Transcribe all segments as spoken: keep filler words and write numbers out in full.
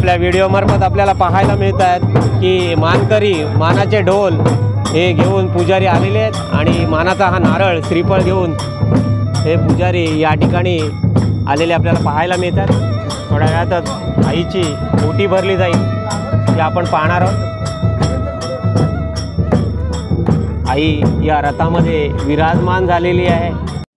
आपल्या व्हिडिओमार्फत आपल्याला पाहायला मिळत आहेत की मानकरी मानाचे ढोल हे घेऊन पुजारी आलेले आहेत आणि मानाचा हा नारळ श्रीफळ घेऊन हे पुजारी या ठिकाणी आलेले आपल्याला पाहायला मिळतात। थोड्या वेळातच आईची ओटी भरली जाईल हे आपण पाहणार आहोत। आई या रथामध्ये विराजमान झालेली आहे।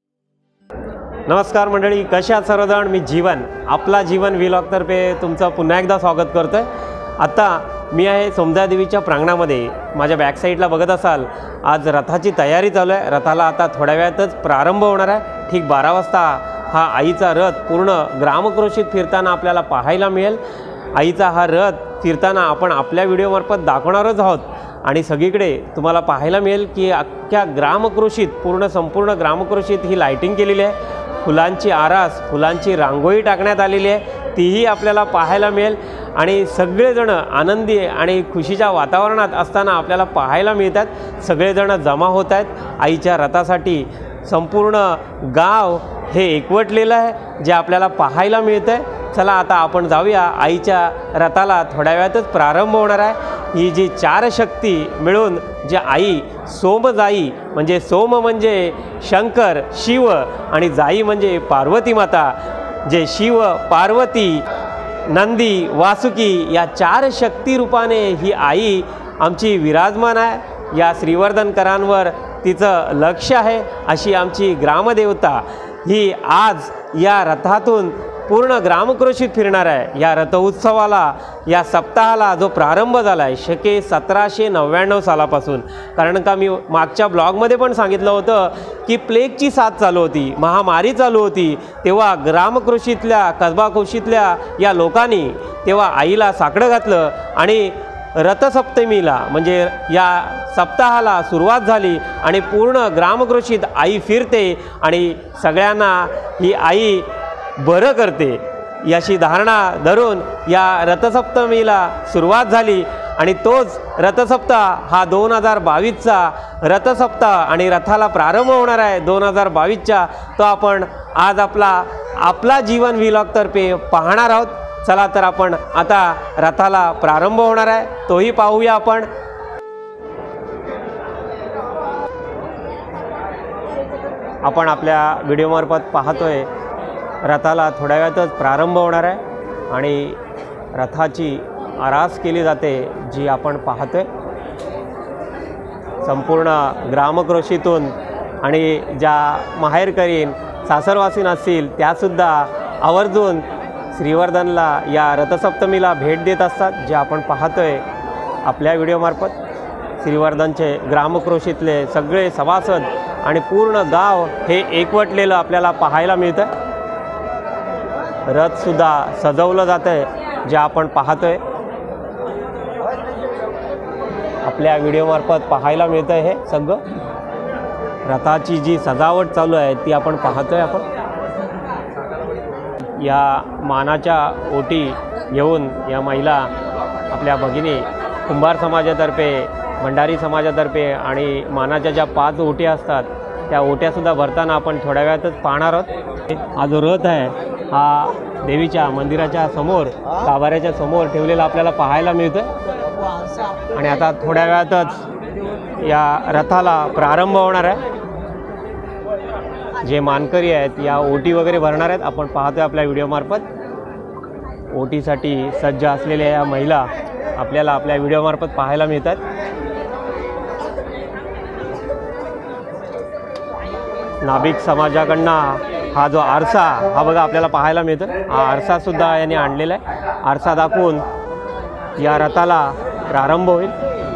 नमस्कार मंडळी, कशा आहात सर्वजण? मी जीवन आपला जीवन व्लॉगतर्फे तुमचं पुन्हा एकदा स्वागत करतोय। आता मी आहे सोमजादेवीच्या प्रांगणामध्ये। माझ्या बॅक साईडला बघत असाल आज रथाची तयारी चालू आहे। रथाला आता थोड्या वेळातच प्रारंभ होणार आहे। ठीक बारा वाजता हा आईचा रथ पूर्ण ग्रामक्रोशीत फिरताना आपल्याला पाहायला मिळेल। आईचा हा रथ फिरताना आपण आपल्या व्हिडिओमार्फत दाखवणारच आहोत आणि सगळीकडे तुम्हाला पाहायला मिळेल की अख्ख्या ग्रामक्रोशीत पूर्ण संपूर्ण ग्रामक्रोशीत ही लाइटिंग केलेली आहे। फुलांची आरास, फुलांची रांगोळी टाकण्यात आलेली आहे, तीही आपल्याला पाहायला मिळेल आणि सगळेजण आनंदी आणि खुशीच्या वातावरणात असताना आपल्याला पाहायला मिळतात। सगळेजण जमा होत आहेत आईच्या रथासाठी। संपूर्ण गाव हे एकवटलेलं आहे जे आपल्याला पाहायला मिळतं आहे। चला आता आपण जाऊया। आईच्या रथाला थोड्या वेळातच प्रारंभ होणार आहे। ही जी चार शक्ती मिळून जे आई सोमजाई म्हणजे सोम म्हणजे शंकर शिव आणि जाई म्हणजे पार्वती माता, जे शिव पार्वती नंदी वासुकी या चार शक्ती रूपाने ही आई आमची विराजमान आहे। या श्रीवर्धनकरांवर तिचं लक्ष आहे अशी आमची ग्रामदेवता ही आज या रथातून पूर्ण ग्रामक्रोशीत फिरणार आहे। या रथ उत्सवाला या सप्ताहाला जो प्रारंभ झाला आहे शके सतराशे नव्याण्णव सालापासून, कारण का मी मागच्या ब्लॉगमध्ये पण सांगितलं होतं की प्लेगची साथ चालू होती, महामारी चालू होती, तेव्हा ग्रामक्रोशीतल्या कसबाकोशीतल्या या लोकांनी तेव्हा आईला साकडं घातलं आणि रथसप्तमीला म्हणजे या सप्ताहाला सुरुवात झाली आणि पूर्ण ग्रामक्रोशीत आई फिरते आणि सगळ्यांना ही आई बरं करते याची धारणा धरून या रथसप्तमीला सुरुवात झाली आणि तोच रथसप्ताह हा दोन हजार बावीसचा रथसप्ताह आणि रथाला प्रारंभ होणार आहे दोन हजार बावीसच्या। तो आपण आज आपला आपला जीवन व्लॉगतर्फे पाहणार आहोत। चला तर आपण आता रथाला प्रारंभ होणार आहे तोही पाहूया आपण। आपण आपल्या व्हिडिओमार्फत पाहतोय रथाला थोड्या वेळातच प्रारंभ होणार आहे आणि रथाची आरास केली जाते जी आपण पाहतोय संपूर्ण ग्रामक्रोशीतून। आणि ज्या माहेरकरीण सासरवासीन असतील त्यासुद्धा आवर्जून श्रीवर्धनला या रथसप्तमीला भेट देत असतात, जे आपण पाहतोय आपल्या व्हिडिओमार्फत। श्रीवर्धनचे ग्रामक्रोशीतले सगळे सभासद आणि पूर्ण गाव हे एकवटलेलं आपल्याला पाहायला मिळतं। रथसुद्धा सजवलं जातं आहे जे आपण पाहतोय आपल्या व्हिडिओमार्फत पाहायला मिळतं आहे। हे सगळं रथाची जी सजावट चालू आहे ती आपण पाहतोय। आपण या मानाच्या ओटी घेऊन या महिला आपल्या भगिनी कुंभार समाजातर्फे भंडारी समाजातर्फे आणि मानाच्या ज्या पाच ओटी असतात त्या ओट्यासुद्धा भरताना आपण थोड्या वेळातच पाहणार आहोत। हा जो रथ आहे हा देवीच्या मंदिराच्या समोर गाभाऱ्याच्या समोर ठेवलेला आपल्याला पाहायला मिळतं आणि आता थोड्या वेळातच या रथाला प्रारंभ होणार आहे। जे मानकरी आहेत या ओटी वगैरे भरणार आहेत आपण पाहतोय आपल्या व्हिडिओमार्फत। ओटीसाठी सज्ज असलेल्या या महिला आपल्याला आपल्या व्हिडिओमार्फत पाहायला मिळतात। नाभिक समाजाकडनं हा जो आरसा हा बघा आपल्याला पाहायला मिळतो। हा आरसासुद्धा यांनी आणलेला आहे। आरसा दाखवून या रथाला प्रारंभ होईल।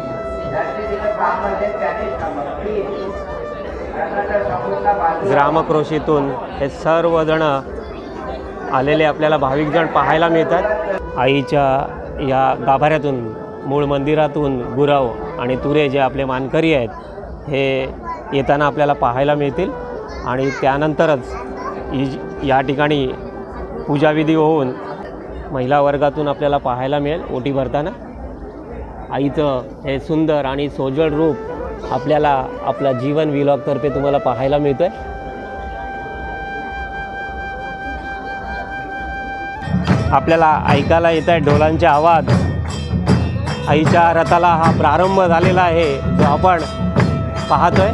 ग्रामक्रोशीतून हे सर्वजण आलेले आपल्याला भाविकजण पाहायला मिळतात। आईच्या या गाभाऱ्यातून मूळ मंदिरातून गुरव आणि तुरे जे आपले मानकरी आहेत हे येताना आपल्याला पाहायला मिळतील आणि त्यानंतरच या ठिकाणी पूजाविधी होऊन महिला वर्गातून आपल्याला पाहायला मिळेल ओटी भरताना। आईचं हे सुंदर आणि सोजळ रूप आपल्याला आपला जीवन व्लॉगतर्फे तुम्हाला पाहायला मिळतं आहे। आपल्याला ऐकायला येत आहे ढोलांचे आवाज। आईच्या रथाला हा प्रारंभ झालेला आहे जो आपण पाहतोय।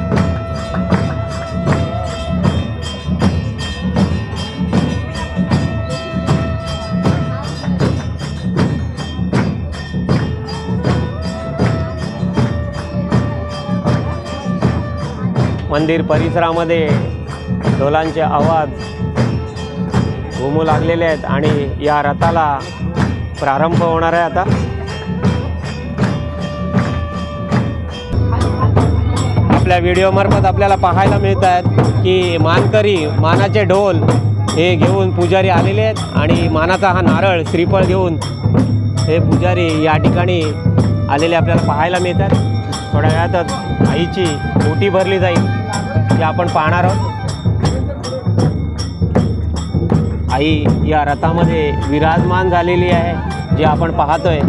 मंदिर परिसरामध्ये ढोलांचे आवाज घुमू लागलेले आहेत आणि या रथाला प्रारंभ होणार आहे आता। आपल्या व्हिडिओमार्फत आपल्याला पाहायला मिळत आहेत की मानकरी मानाचे ढोल हे घेऊन पुजारी आलेले आहेत आणि मानाचा हा नारळ श्रीफळ घेऊन हे पुजारी या ठिकाणी आलेले आपल्याला पाहायला मिळतात। थोड्या वेळातच आईची ओटी भरली जाईल जे आपण पाहणार आहोत। आई या रथामध्ये विराजमान झालेली आहे जे आपण पाहतोय।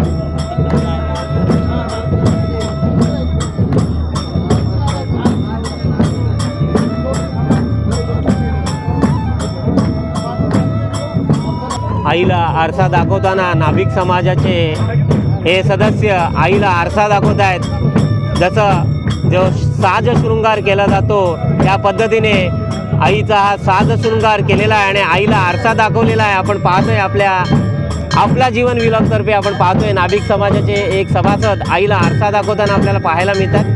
आईला आरसा दाखवताना नाभिक समाजाचे हे सदस्य आईला आरसा दाखवत आहेत। जसं जो साज शृंगार केला जातो त्या पद्धतीने आईचा हा साज शृंगार केलेला आहे आणि आईला आरसा दाखवलेला आहे। आपण पाहतोय आपल्या आपला जीवन व्लॉगतर्फे आपण पाहतोय नाभिक समाजाचे एक सभासद आईला आरसा दाखवताना आपल्याला पाहायला मिळतात।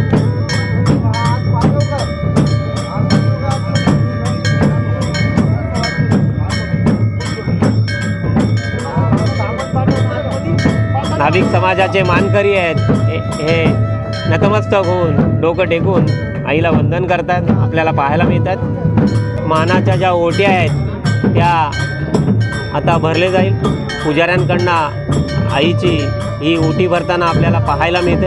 नाभिक समाजाचे मानकरी आहेत हे, हे नतमस्तक होऊन डोकं टेकून आईला वंदन करतात आपल्याला पाहायला मिळतात। मानाच्या ज्या ओट्या आहेत त्या आता भरले जाईल पुजाऱ्यांकडनं। आईची ही ओटी भरताना आपल्याला पाहायला मिळते।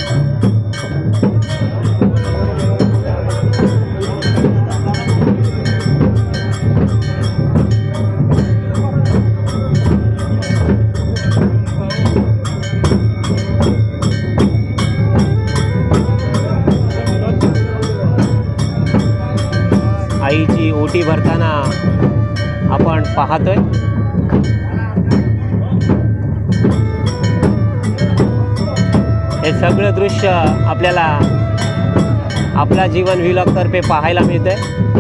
आईची ओटी भरताना आपण पाहतोय। हे सगळं दृश्य आपल्याला आपला जीवन व्लॉगतर्फे पाहायला मिळतंय।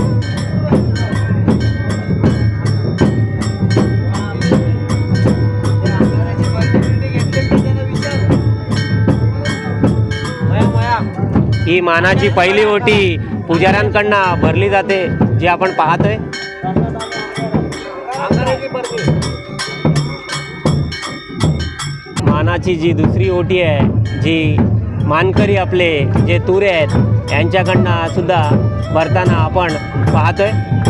ही मानाची पहिली ओटी पुजाऱ्यांकडनं भरली जाते जी आपण पाहतोय। मानाची जी दुसरी ओटी आहे जी मानकरी आपले जे तुरे आहेत यांच्याकडनं सुद्धा भरताना आपण पाहतोय।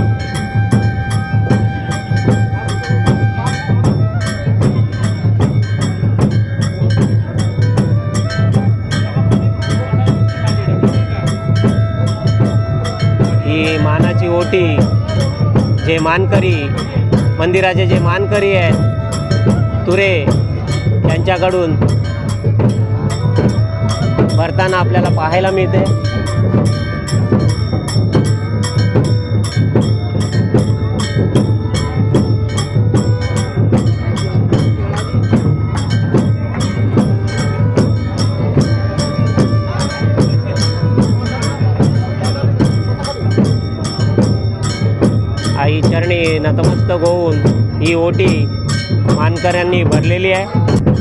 ही मानाची ओटी जे मानकरी मंदिराचे जे मानकरी आहेत तुरे यांच्याकडून भरताना आपल्याला पाहायला मिळते। आई चरणी नतमस्तक होऊन ही ओटी मानकऱ्यांनी भरलेली आहे।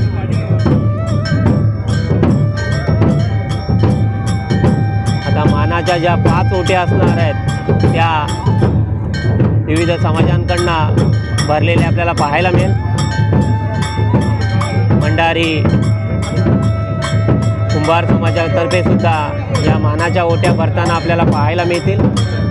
आता मानाच्या ज्या पाच ओट्या असणार आहेत त्या विविध समाजांकडनं भरलेल्या आपल्याला पाहायला मिळेल। भंडारी कुंभार समाजातर्फे सुद्धा या मानाच्या ओट्या भरताना आपल्याला पाहायला मिळतील।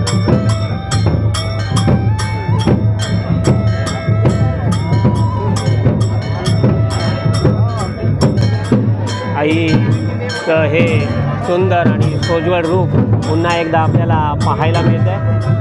आईचं हे सुंदर आणि सोज्वळ रूप पुन्हा एकदा आपल्याला पाहायला मिळतंय।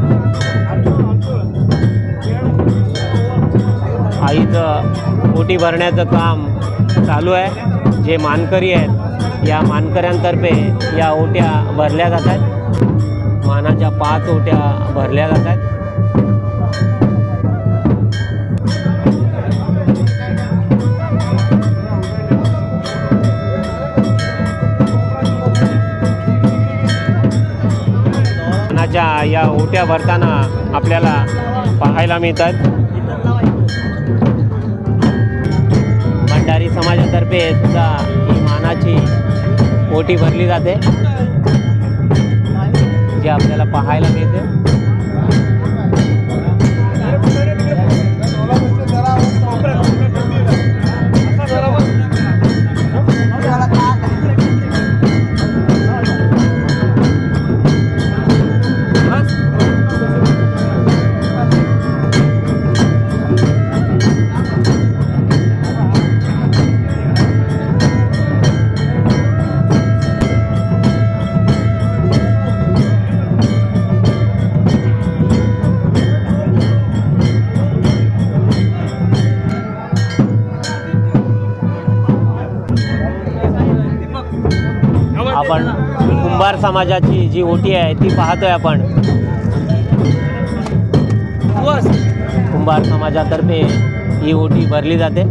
आईचं ओटी भरण्याचं काम चालू आहे। जे मानकरी आहेत या मानकऱ्यांतर्फे या ओट्या भरल्या जातात। मानाच्या पाच ओट्या भरल्या जातात। या ओट्या भरताना आपल्याला पाहायला मिळतात। भंडारी समाजातर्फे सुद्धा ही मानाची ओटी भरली जाते, जे आपल्याला पाहायला मिळते। आपण कुंभार समाजाची जी ओटी आहे ती पाहतोय आपण। कुंभार समाजातर्फे ही ओटी भरली जाते।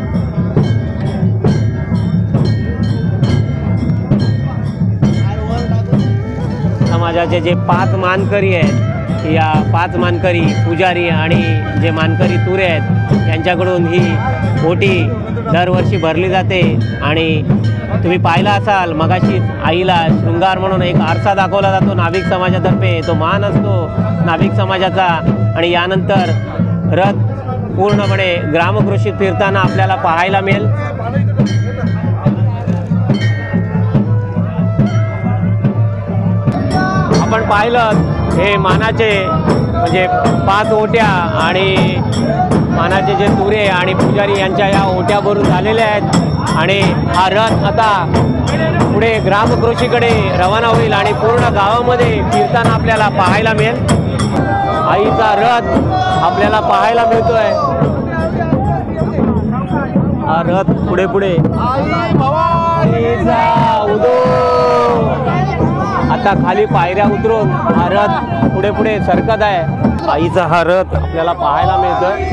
समाजाचे जे पाच मानकरी आहेत, या पाच मानकरी पुजारी आणि जे मानकरी तुरे आहेत यांच्याकडून ही ओटी दरवर्षी भरली जाते। आणि तुम्ही पाहिला असाल मगाशीच आईला शृंगार म्हणून एक आरसा दाखवला जातो नाभिक समाजातर्फे, तो मान असतो नाभिक समाजाचा। आणि यानंतर रथ पूर्णपणे ग्रामकृषीत फिरताना आपल्याला पाहायला मिळेल। आपण पाहिलं हे मानाचे म्हणजे पाच ओट्या आणि मानाचे जे तुरे आणि पुजारी यांच्या या ओट्या भरून झालेल्या आहेत। आणि हा रथ आता पुढे ग्रामकृषीकडे रवाना होईल आणि पूर्ण गावामध्ये फिरताना आपल्याला पाहायला मिळेल। आईचा रथ आपल्याला पाहायला मिळतोय। हा रथ पुढे पुढे आता खाली पायऱ्या उतरून हा रथ पुढे पुढे सरकत आहे। आईचा हा रथ आपल्याला पाहायला मिळतोय।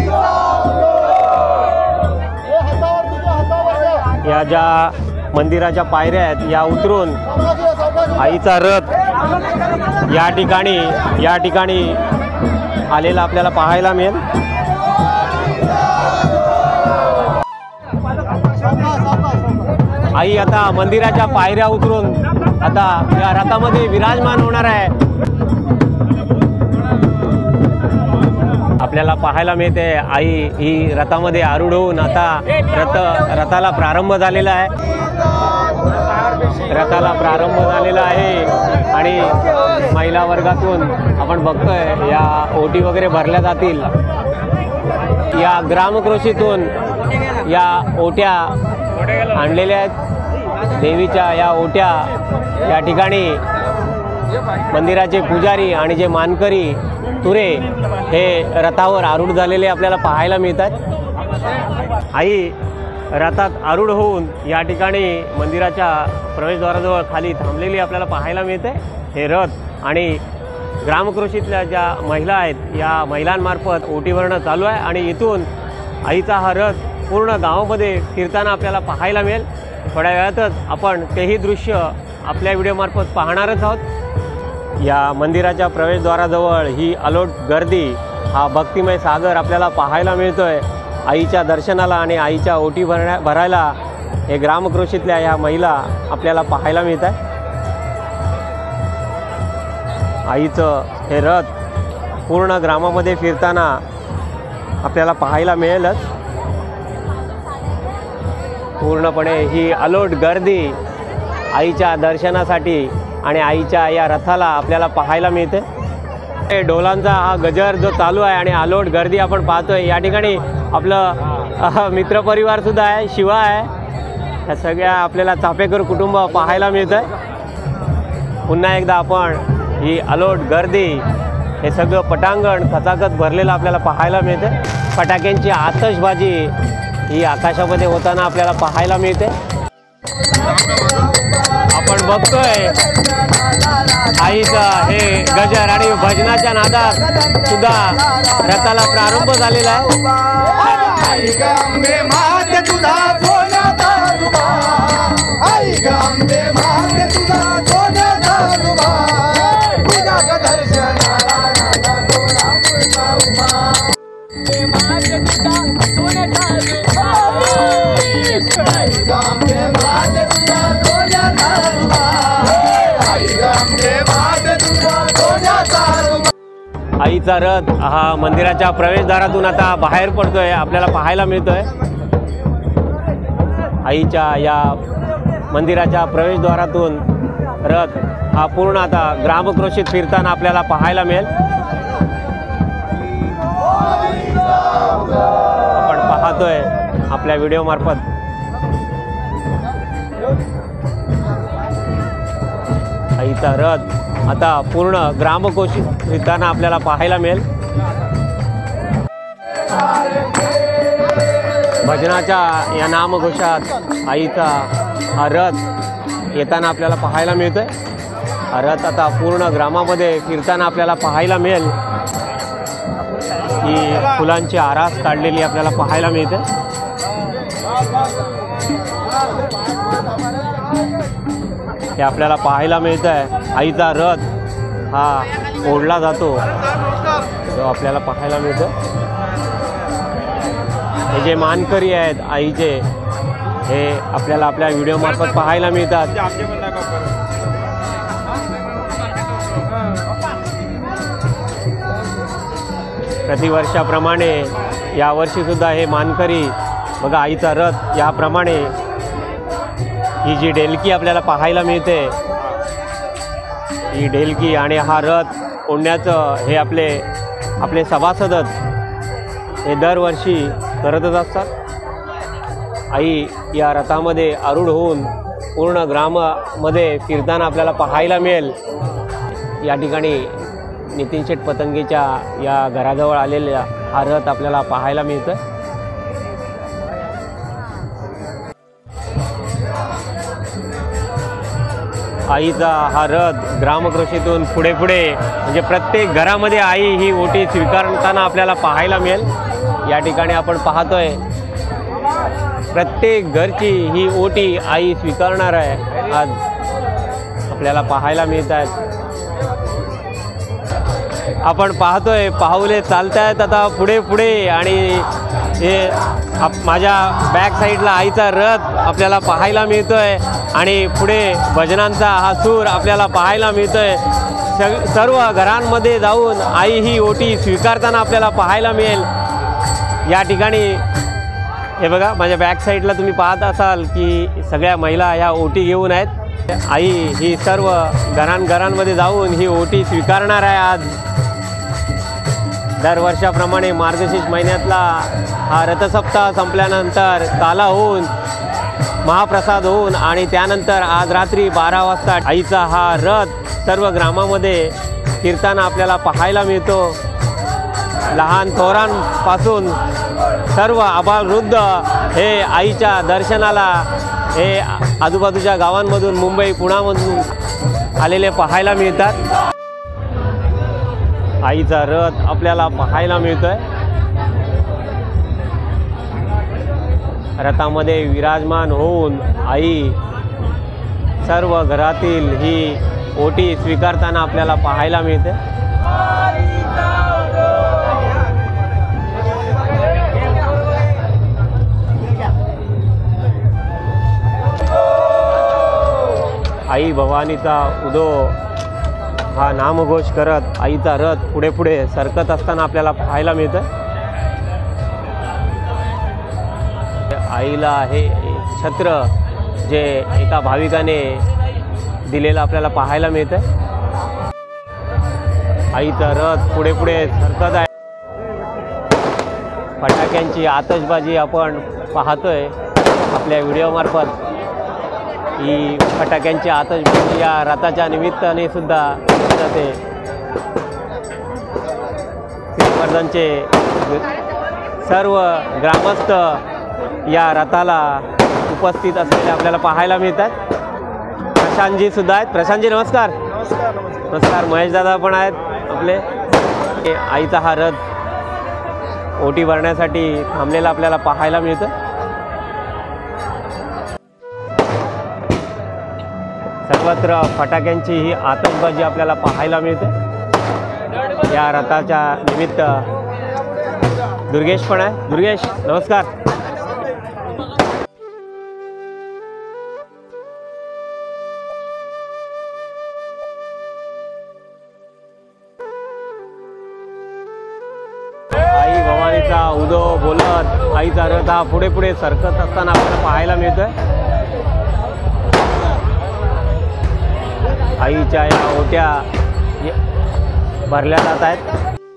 या ज्या मंदिराच्या पायऱ्या आहेत या उतरून आईचा रथ या ठिकाणी या ठिकाणी आलेला आपल्याला पाहायला मिळेल। आई आता मंदिराच्या पायऱ्या उतरून आता या रथामध्ये विराजमान होणार आहे। आपल्याला पाहायला मिळते आई ही रथामध्ये आरूढ होऊन आता रथ रथाला प्रारंभ झालेला आहे। रथाला प्रारंभ झालेला आहे आणि महिला वर्गातून आपण बघतोय या ओटी वगैरे भरल्या जातील। या ग्रामकृषीतून या ओट्या आणलेल्या आहेत। देवीच्या या ओट्या या ठिकाणी मंदिराचे पुजारी आणि जे मानकरी तुरे हे रथावर आरूढ झालेले आपल्याला पाहायला मिळतात। आई रथात आरूढ होऊन या ठिकाणी मंदिराच्या प्रवेशद्वाराजवळ खाली थांबलेली आपल्याला पाहायला मिळते। हे रथ आणि ग्रामकृषीतल्या ज्या महिला आहेत या महिलांमार्फत ओटी भरणं चालू आहे आणि इथून आईचा हा रथ पूर्ण गावामध्ये फिरताना आपल्याला पाहायला मिळेल। थोड्या वेळातच आपण तेही दृश्य आपल्या व्हिडिओमार्फत पाहणारच आहोत। या मंदिराच्या प्रवेशद्वाराजवळ ही अलोट गर्दी, हा भक्तिमय सागर आपल्याला पाहायला मिळतोय। आईच्या दर्शनाला आणि आईच्या ओटी भरण्या भरायला हे ग्रामकृषीतल्या या महिला आपल्याला पाहायला मिळत आहे। आईचं हे रथ पूर्ण ग्रामामध्ये फिरताना आपल्याला पाहायला मिळेलच। पूर्णपणे ही अलोट गर्दी आईच्या दर्शनासाठी आणि आईच्या या रथाला आपल्याला पाहायला मिळते। ढोलांचा हा गजर जो चालू आहे आणि अलोट गर्दी आपण पाहतोय। या ठिकाणी आपलं मित्रपरिवार सुद्धा आहे, शिवा आहे, या सगळ्या आपल्याला चापेकर कुटुंब पाहायला मिळतं। पुन्हा एकदा आपण ही अलोट गर्दी, हे सगळं पटांगण खचाखच भरलेलं आपल्याला पाहायला मिळते। फटाक्यांची आतषबाजी ही आकाशामध्ये होताना आपल्याला पाहायला मिळते। आपण बघतोय आईचं हे गजर आणि भजनाच्या नादात सुद्धा रथाला प्रारंभ झालेला आहे। आईचा रथ हा मंदिराच्या प्रवेशद्वारातून आता बाहेर पडतोय, आपल्याला पाहायला मिळतोय। आईच्या या मंदिराच्या प्रवेशद्वारातून रथ हा पूर्ण आता ग्रामक्रोशीत फिरताना आपल्याला पाहायला मिळेल। आपण पाहतोय आपल्या व्हिडिओ मार्फत। आईचा रथ आता पूर्ण ग्रामकोशीत फिरताना आपल्याला पाहायला मिळेल। भजनाच्या या नामघोषात आईचा हा रथ येताना आपल्याला पाहायला मिळतोय। हा रथ आता पूर्ण ग्रामामध्ये फिरताना आपल्याला पाहायला मिळेल। ही फुलांची आरास काढलेली आपल्याला पाहायला मिळते। हे आपल्याला पाहायला मिळतंय आईचा रथ हा ओढला जातो, जो आपल्याला पाहायला मिळतं। हे जे मानकरी आहेत आईचे, हे आपल्याला आपल्या व्हिडिओ मार्फत पाहायला मिळतात। प्रतिवर्षाप्रमाणे यावर्षी सुद्धा हे मानकरी बघा आईचा रथ याप्रमाणे ही जी ढेलकी आपल्याला पाहायला मिळते, ही ढेलकी आणि हा रथ ओढण्याचं हे आपले आपले सभासदच हे दरवर्षी करतच असतात। आई या रथामध्ये आरूढ होऊन पूर्ण ग्रामामध्ये फिरताना आपल्याला पाहायला मिळेल। या ठिकाणी नितीन शेठ पतंगेच्या या घराजवळ आलेला हा रथ आपल्याला पाहायला मिळतं। आईचा हा रथ ग्रामक्रोशीतून पुढे पुढे म्हणजे प्रत्येक घरामध्ये आई ही ओटी स्वीकारताना आपल्याला पाहायला मिळेल। या ठिकाणी आपण पाहतोय प्रत्येक घरची ही ओटी आई स्वीकारणार आहे आज आपल्याला पाहायला मिळत आहेत। आपण पाहतोय पाहुले चालतायत आता पुढे पुढे आणि हे आप माझ्या बॅक साईडला आईचा रथ आपल्याला पाहायला मिळतोय आणि पुढे भजनांचा हा सूर आपल्याला पाहायला मिळतोय। सग सर्व घरांमध्ये जाऊन आई ही ओटी स्वीकारताना आपल्याला पाहायला मिळेल। या ठिकाणी हे बघा माझ्या बॅक साईडला तुम्ही पाहत असाल की सगळ्या महिला ह्या ओटी घेऊन आहेत। आई ही सर्व घरांघरांमध्ये जाऊन ही ओटी स्वीकारणार आहे आज। दरवर्षाप्रमाणे मार्गशीर्ष महिन्यातला हा रथसप्ताह संपल्यानंतर काला होऊन महाप्रसाद होऊन आणि त्यानंतर आज रात्री बारा वाजता आईचा हा रथ सर्व ग्रामामध्ये फिरताना आपल्याला पाहायला मिळतो। लहान थोरांपासून सर्व आबालवृद्ध हे आईच्या दर्शनाला हे आजूबाजूच्या गावांमधून मुंबई पुण्यामधून आलेले पाहायला मिळतात। आईचा रथ आपल्याला पाहायला मिळतोय। रथामध्ये विराजमान होऊन आई सर्व घरातील ही ओटी स्वीकारताना आपल्याला पाहायला मिळते। आई भवानीचा उदो हा नामघोष करत आईचा रथ पुढे पुढे सरकत असताना आपल्याला पाहायला मिळतं। आईला हे छत्र जे एका भाविकाने दिलेलं आपल्याला पाहायला मिळतं। आईचा रथ पुढे पुढे सरकत आहे। फटाक्यांची आतषबाजी आपण पाहतोय आपल्या व्हिडिओमार्फत। ही फटाक्यांची आतषबाजी या रथाच्या निमित्ताने सुद्धा जाते। श्रीवर्धनचे सर्व ग्रामस्थ या रथाला उपस्थित असलेले आपल्याला पाहायला मिळतात। प्रशांतजी सुद्धा आहेत। प्रशांतजी नमस्कार। नमस्कार। महेश दादा पण आहेत आपले। आईचा हा रथ ओटी भरण्यासाठी थांबलेला आपल्याला पाहायला मिळतं। सर्वत्र फटाक्यांची ही आतषबाजी आपल्याला पाहायला मिळते। या रथाच्या निमित्त दुर्गेश पण आहे। दुर्गेश नमस्कार। आईचा रथ हा पुढे पुढे सरकत असताना आपल्याला पाहायला मिळतोय। आईच्या या ओट्या भरल्या जात आहेत।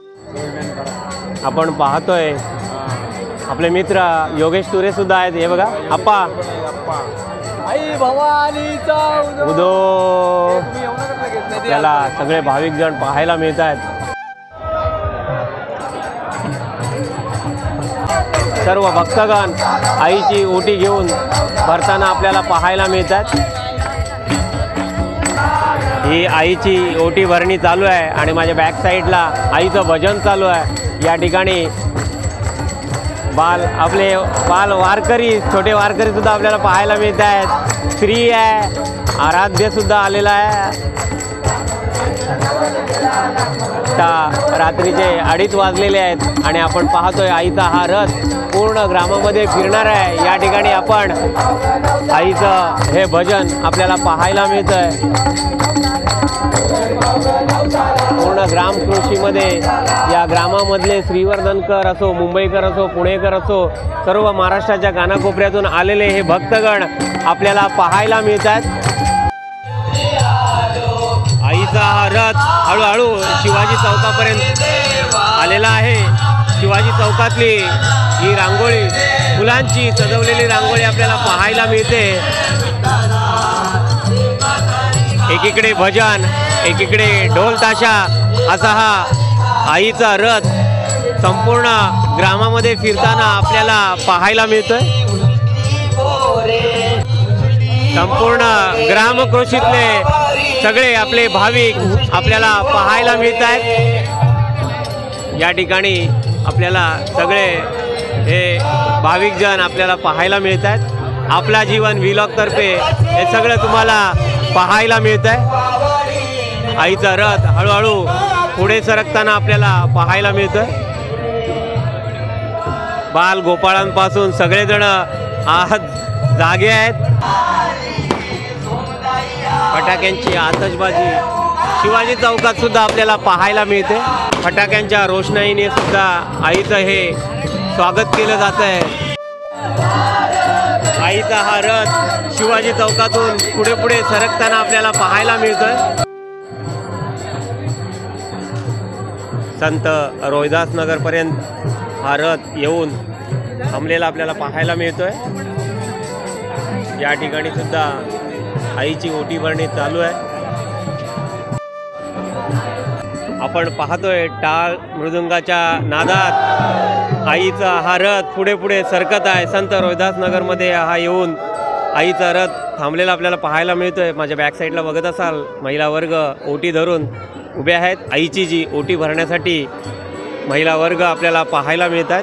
आपण पाहतोय आपले मित्र योगेश तुरे सुद्धा आहेत। हे बघा आप्पा आई भवानीचा उदो त्याला सगळे भाविक जण पाहायला मिळत आहेत। सर्व भक्तगण आईची ओटी घेऊन भरताना आपल्याला पाहायला मिळतात। ही आईची ओटी भरणी चालू आहे आणि माझ्या बॅक साईडला आईचं भजन चालू आहे। या ठिकाणी बाल आपले बाल वारकरी छोटे वारकरी सुद्धा आपल्याला पाहायला मिळत आहेत। स्त्री आहे, आराध्य सुद्धा आलेला आहे। आता रात्रीचे अडीच वाजलेले आहेत आणि आपण पाहतोय आईचा हा रथ पूर्ण ग्रामामध्ये फिरणार आहे। या ठिकाणी आपण आईचं हे भजन आपल्याला पाहायला मिळतंय। पूर्ण ग्राम कृषीमध्ये या ग्रामामधले श्रीवर्धनकर असो, मुंबईकर असो, पुणेकर असो, सर्व महाराष्ट्राच्या कानाकोपऱ्यातून आलेले हे भक्तगण आपल्याला पाहायला मिळतात। आईचा हा रथ हळूहळू शिवाजी चौकापर्यंत आलेला आहे। शिवाजी चौकातली ही रांगोळी, फुलांची सजवलेली रांगोळी आपल्याला पाहायला मिळते। एकीकडे भजन, एकीकडे ढोल ताशा असा हा आईचा रथ संपूर्ण ग्रामामध्ये फिरताना आपल्याला पाहायला मिळतोय। संपूर्ण ग्रामकृषीतले सगळे आपले भाविक आपल्याला पाहायला मिळत आहेत। या ठिकाणी आपल्याला सगळे हे भाविक जण आपल्याला पाहायला मिळत आहेत। आपला जीवन व्लॉग तर्फे हे सगळं तुम्हाला पाहायला मिळत आहे। आईचा रथ हळूहळू पुढे सरकताना आपल्याला पाहायला मिळतोय। बाल गोपाळांपासून सगळेजण आज जागे आहेत। फटाक्यांची आतषबाजी शिवाजी चौकात सुद्धा आपल्याला पाहायला मिळते। फटाक्यांच्या रोषणाईने सुद्धा आईचं हे स्वागत केलं जात आहे। आईचा हा रथ शिवाजी चौकातून पुढे पुढे सरकताना आपल्याला पाहायला मिळतोय। संत रोहिदास नगरपर्यंत हा रथ येऊन थांबलेला आपल्याला पाहायला मिळतोय। या ठिकाणी सुद्धा आईची ओटी भरणी चालू आहे। आपण पाहतोय टाळ मृदुंगाच्या नादात आईचा हा रथ पुढे पुढे सरकत आहे। संत रोहिदास नगरमध्ये हा येऊन आईचा रथ थांबलेला आपल्याला पाहायला मिळतोय। माझ्या बॅक साईडला बघत असाल महिला वर्ग ओटी धरून उभे आहेत। आईची जी ओटी भरण्यासाठी महिला वर्ग आपल्याला पाहायला मिळतात।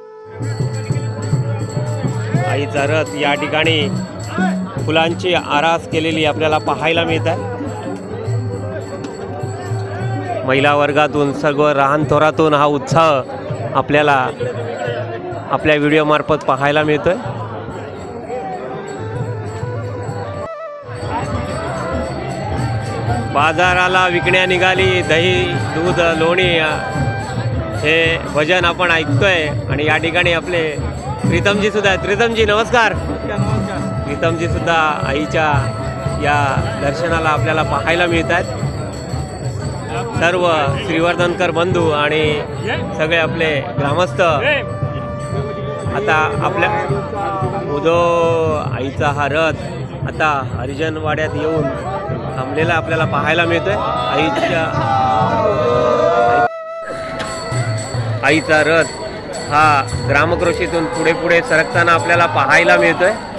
आईचा रथ या ठिकाणी फुलांची आरास केलेली आपल्याला पाहायला मिळतात। महिला वर्गातून सर्व लहान थोरातून हा उत्साह आपल्याला आपल्या व्हिडिओमार्फत पाहायला मिळतोय। बाजाराला विकण्या निघाली दही दूध लोणी हे भजन आपण ऐकतोय आणि या ठिकाणी आपले प्रीतमजी सुद्धा आहेत। प्रीतमजी नमस्कार। प्रीतमजी सुद्धा आईच्या या दर्शनाला आपल्याला पाहायला मिळतात। सर्व श्रीवर्धनकर बंधू आणि सगळे आपले ग्रामस्थ आता आपल्या उदो आईचा हा रथ आता हरिजन वाड्यात येऊन थांबलेला आपल्याला पाहायला मिळतोय। आईच्या आईचा रथ हा ग्रामकृषीतून पुढे पुढे सरकताना आपल्याला पाहायला मिळतोय।